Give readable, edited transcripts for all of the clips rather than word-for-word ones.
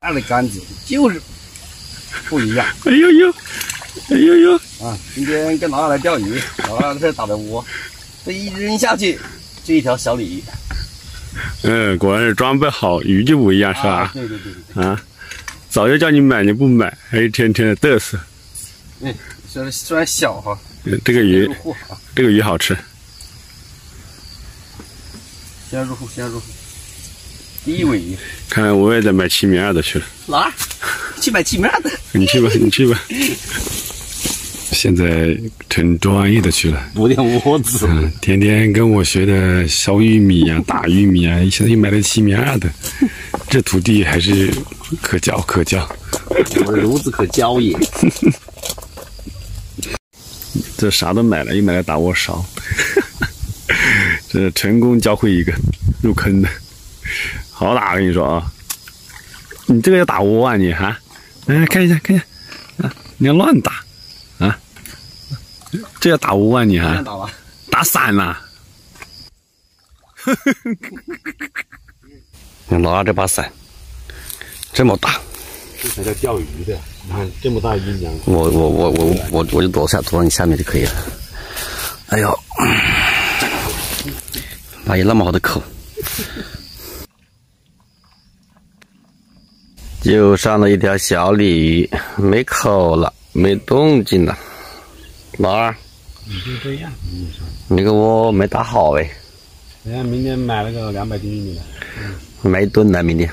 它的杆子就是不一样。 哎呦呦，哎呦呦！ 啊，今天跟老二来钓鱼，老二在打的窝，这一扔下去，就一条小鲤鱼。 果然是装备好，鱼就不一样，是吧？ 啊，对。 啊，早就叫你买你不买，还一天天的嘚瑟。 虽然小哈， 这个鱼好吃。 先入户。第一尾鱼。 看来我也在买7米2的去了。 老二，去买7米2的。 你去吧。现在成专业的去了， 补点窝子。 天天跟我学的小玉米啊、大玉米啊，现在又买了7米2的，这徒弟还是可教。 我的孺子可教也。 这啥都买了，又买了打窝勺，这成功教会一个入坑的，好打！我跟你说啊，你这个要打窝啊你哈？来看一下啊，你要乱打啊！这要打窝啊你哈？打散了。 你老二这把伞这么大， 这才叫钓鱼的。你看这么大阴阳， 我就躲到你下面就可以了。哎呦，哪有那么好的口？就上了一条小鲤鱼，没口了，没动静了。老二， 你就这样， 你个窝没打好哎。 人家明天买了个200斤玉米的， 买1吨了明天。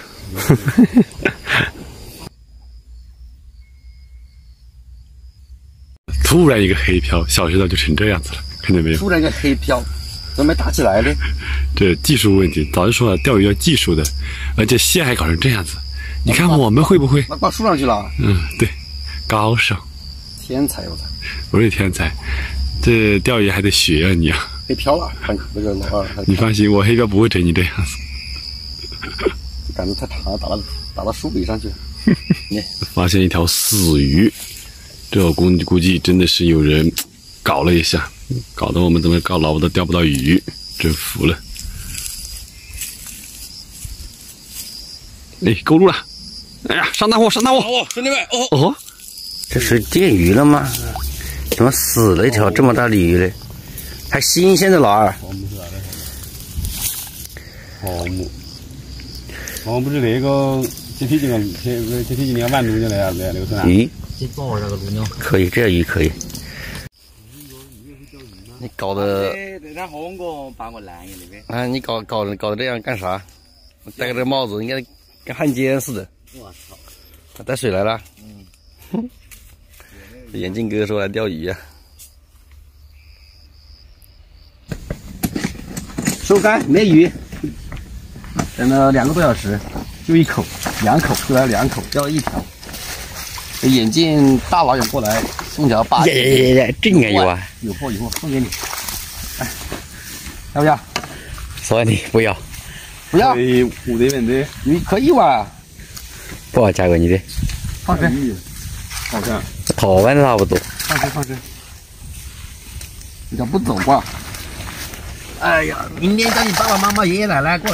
突然一个黑漂，小石头就成这样子了，看见没有？ 突然一个黑漂，怎么没打起来呢？ 这技术问题，早就说了，钓鱼要技术的，而且线还搞成这样子，你看我们会不会？ 那挂树上去了。 对，高手， 天才我操！ 不是天才，这钓鱼还得学啊你啊！ 黑漂了，那个老二。 你放心，我黑漂不会成你这样子。 杆子太长了，打到树里上去了。 发现一条死鱼。这我估计真的是有人搞了一下，搞得我们怎么搞老都钓不到鱼，真服了。哎，够路了！哎呀，上大货！兄弟们，哦， 这是电鱼了吗？怎么死了一条这么大鲤鱼嘞？还新鲜的老二。 我不是那个接体进那个万度的那个是鱼。可以，这鱼可以。你搞得啊！你搞得这样干啥？戴个这帽子，应该跟汉奸似的。我操！带水来了。眼镜哥说来钓鱼啊。收竿没鱼，等了2个多小时，就1口，2口就来2口，钓了1条。眼镜大老远过来送条8斤， 这应该有啊， 有货送给你，哎，要不要？ 送你不要， 不要。 5对面的， 你可以哇， 不好价格你的， 放生， 好看， 好玩的差不多， 放生，你咋不走吧？哎呀，明天叫你爸爸妈妈、爷爷奶奶过来。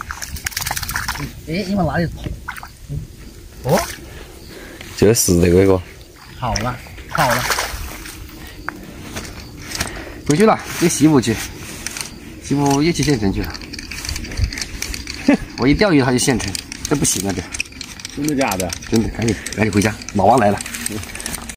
哎，你往哪里跑？哦。 就是这个好了，回去了，给媳妇去，媳妇又去县城去了。我一钓鱼他就县城，这不行啊这。 真的假的？ 真的，赶紧回家，老王来了。